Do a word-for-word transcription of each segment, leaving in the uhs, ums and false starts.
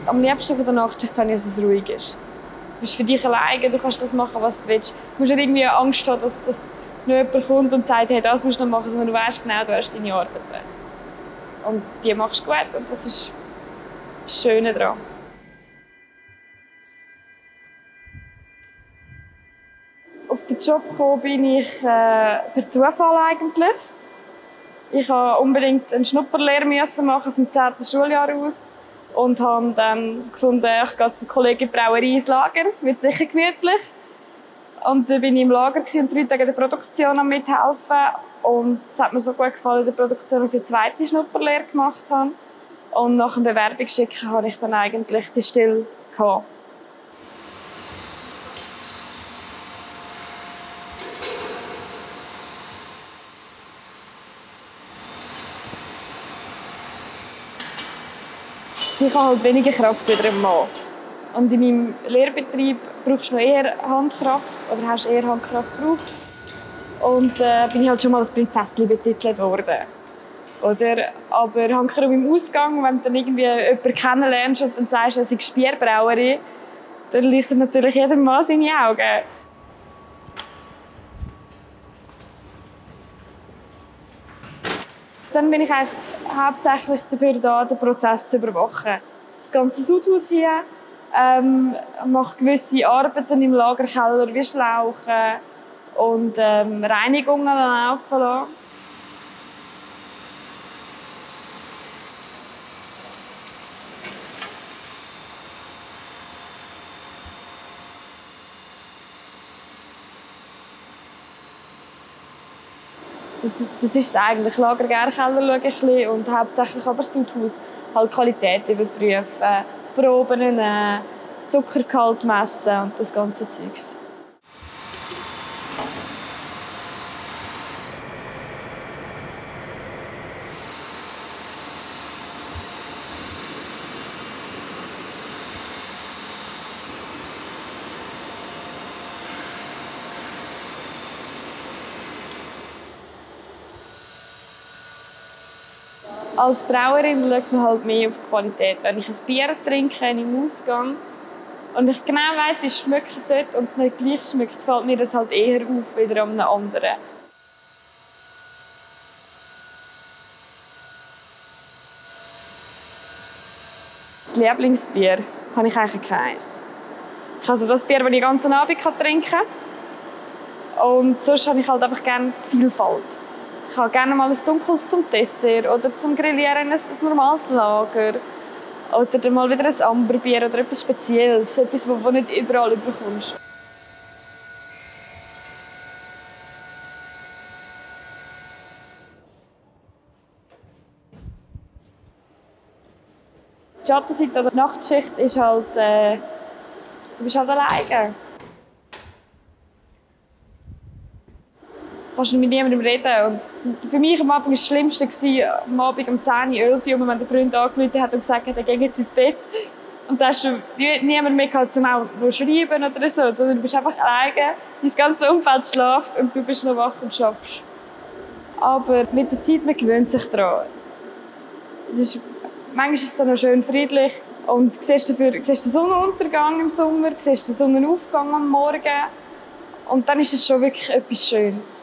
Am liebsten von der Nachtschicht habe ich, dass es ruhig ist. Du bist für dich alleine, du kannst das machen, was du willst. Du musst nicht irgendwie Angst haben, dass, dass noch jemand kommt und sagt, hey, das musst du noch machen, sondern du weißt genau, du hast deine Arbeiten. Und die machst du gut und das ist das Schöne daran. Auf den Job gekommen bin ich äh, per Zufall eigentlich. Ich musste unbedingt eine Schnupperlehre machen vom zehnten Schuljahr aus und habe dann gefunden, ich gehe zum Kollegen in die Brauerei ins Lager, wird sicher gemütlich. Und dann war ich im Lager und drei Tage der Produktion am mithelfen. Und es hat mir so gut gefallen in der Produktion, dass ich eine zweite Schnupperlehre gemacht habe. Und nach dem Bewerbungsschicken hatte ich dann eigentlich die Stelle gehabt. Ich habe halt weniger Kraft wie ein Mann. Und in meinem Lehrbetrieb brauchst du noch eher Handkraft oder hast eher Handkraft gebraucht. Und äh, bin ich halt schon mal als Prinzessin betitelt worden. Oder, aber Hankerum im Ausgang, wenn du dann irgendwie jemanden kennenlernst und dann sagst, es ist Bierbrauerin, dann leuchtet natürlich jedem Mann seine Augen. Dann bin ich eigentlich hauptsächlich dafür da, den Prozess zu überwachen. Das ganze Sudhaus hier, ähm, mache gewisse Arbeiten im Lagerkeller wie Schlauchen und ähm, Reinigungen laufen lassen. Das ist, das ist es eigentlich. Lager-Gärkeller schaue ich ein bisschen und hauptsächlich aber Sudhaus. Halt Qualität überprüfen, Proben nehmen, Zuckergehalt messen und das ganze Zeugs. Als Brauerin schaut man halt mehr auf die Qualität. Wenn ich ein Bier trinke im Ausgang und ich genau weiss, wie es schmecken sollte und es nicht gleich schmeckt, fällt mir das halt eher auf wieder an einem anderen. Das Lieblingsbier habe ich eigentlich keins. Ich habe also das Bier, das ich den ganzen Abend trinken kann. Und sonst habe ich halt einfach gerne die Vielfalt. Ich habe gerne mal ein Dunkles zum Dessert oder zum Grillieren ein normales Lager. Oder dann mal wieder ein Amberbier oder etwas Spezielles, etwas, das du nicht überall bekommst. Die Schattenseite der Nachtschicht ist halt, äh, du bist halt alleine. Du kannst mit niemandem reden. Und für mich am Anfang war es das Schlimmste, am Abend um zehn, elf Uhr, wenn der Freund angerufen hat und gesagt hat, er geht jetzt ins Bett. Und da hast du niemanden mehr gehabt, um auch noch schreiben oder so. Sondern du bist einfach alleine, dein ganzes Umfeld schläft und du bist noch wach und schaffst. Aber mit der Zeit, man gewöhnt sich daran. Es ist, manchmal ist es so noch schön friedlich. Und du siehst, dafür, du siehst den Sonnenuntergang im Sommer, du siehst den Sonnenaufgang am Morgen. Und dann ist es schon wirklich etwas Schönes.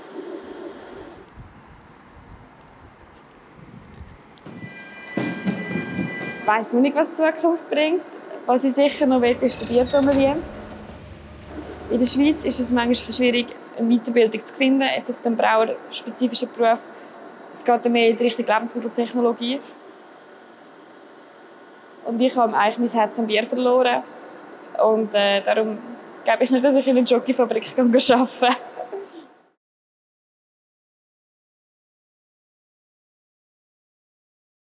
Ich weiss noch nicht, was die Zukunft bringt. Was ich sicher noch will, ist der Biersommelier. In der Schweiz ist es manchmal schwierig, eine Weiterbildung zu finden, jetzt auf dem brauerspezifischen Beruf. Es geht mehr in die Richtung Lebensmitteltechnologie. Und ich habe eigentlich mein Herz am Bier verloren. Und äh, darum glaube ich nicht, dass ich in einer Jockeyfabrik arbeiten kann.